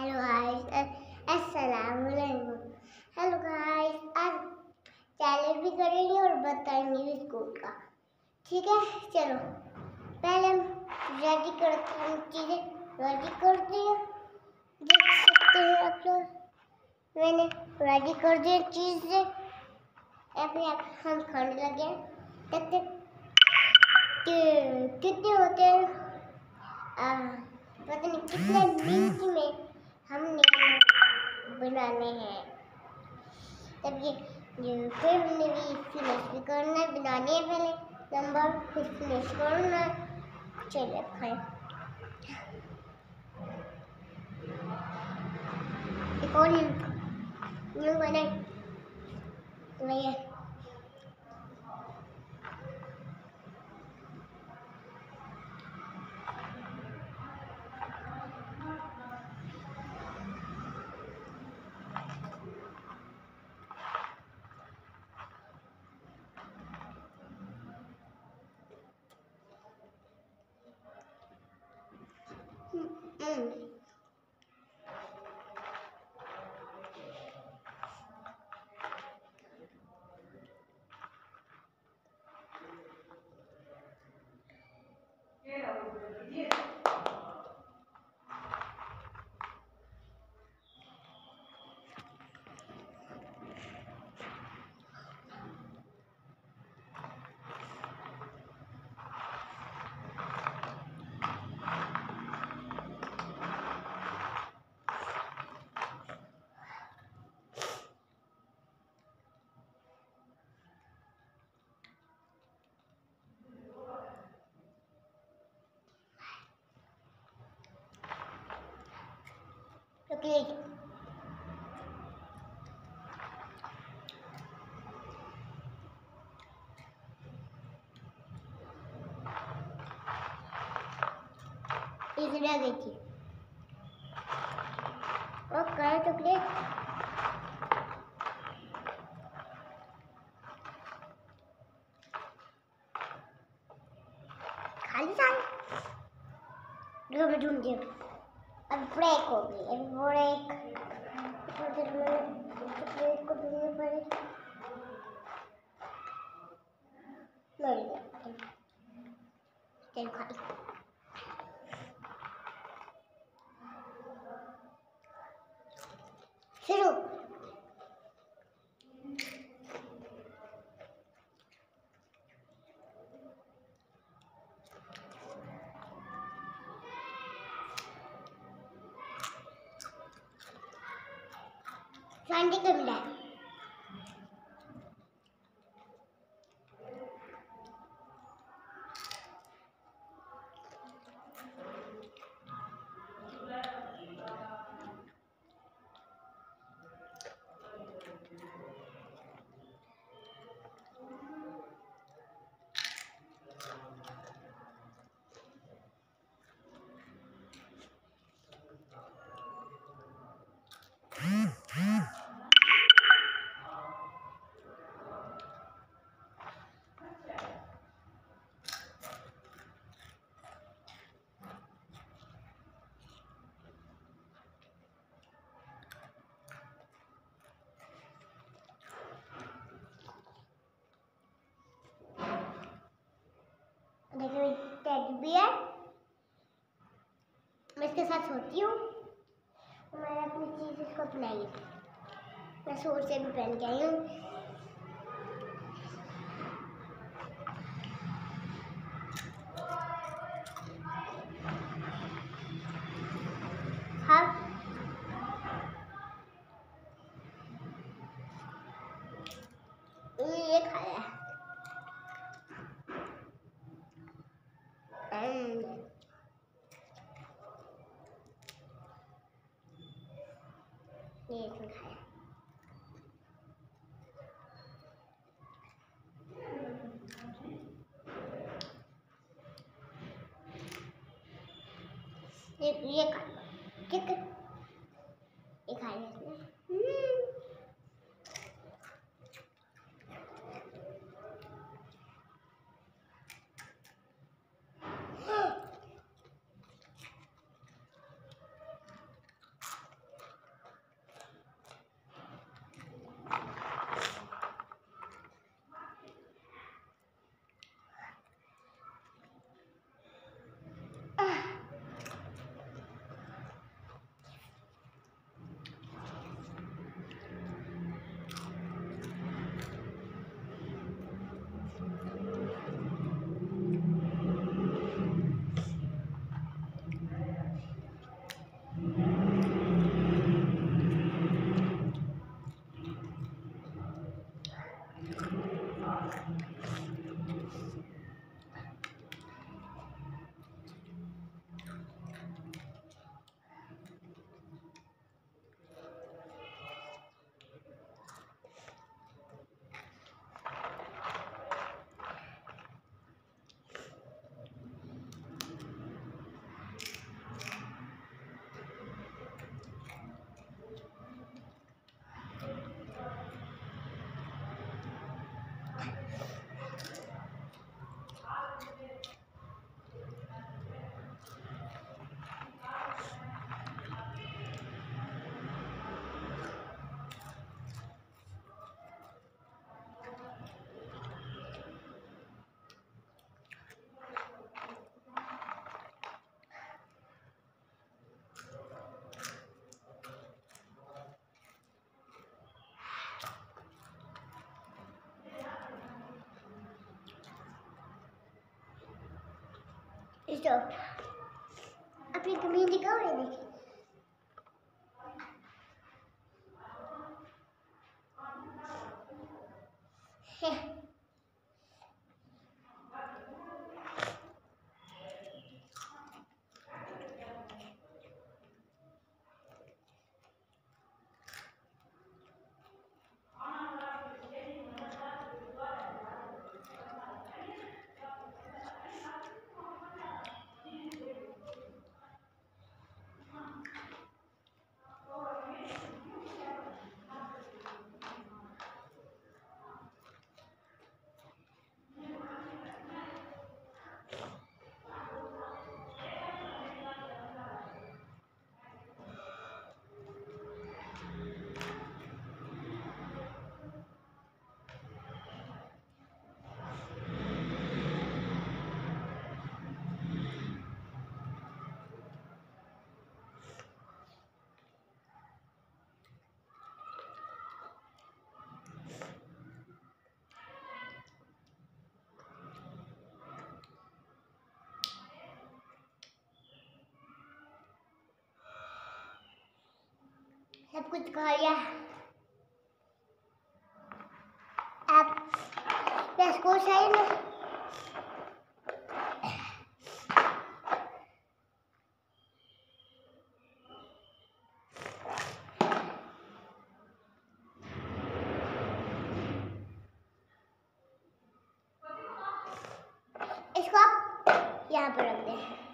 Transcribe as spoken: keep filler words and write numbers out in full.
Hello guys, अस्सलाम वालेकुम। Hello guys, आज चैलेंज भी करेंगे और बताएंगे भी स्कूल का। ठीक है, चलो पहले हम रेडी करते हैं, चीजें रेडी करते हैं। देख सकते हैं आप लोग, मैंने रेडी कर दिया चीजें। अभी हम खाने लगे। देखते कितने होते हैं, आ, पता नहीं कितने मिनट में हमने बनाने हैं। तब ये, ये फिर हमने भी फिनिश भी करना है, बनाने हैं पहले नंबर, फिर फिनिश करना है। चलिए खाएं। एक और न्यू बनाए भैया। Mm. चॉकलेट इधर आ गई थी। और कहाँ चॉकलेट? खाली साल जो मैं ढूंढती हूँ। अब ब्रेक हो गई, अब ब्रेक चॉकलेट को ढूंढने पड़े। मिल गया, चल खा ली। शुरू। संडे को मिला देखो टेडी बियर। मैं इसके साथ सोती हूँ, मैं अपनी चीज इसको अपनाएंगे। मैं सूट से भी पहन के आई हूँ। हाँ ये खाया ये इसमें खाया। ये ये खा लो, ठीक है, ये खा लिया इसने। स्टॉप। अपनी कमीज दिखाओ, ये देखिए। सब कुछ खा लिया। अब स्कूल से आई ना, इसको आप यहाँ पर रख दें।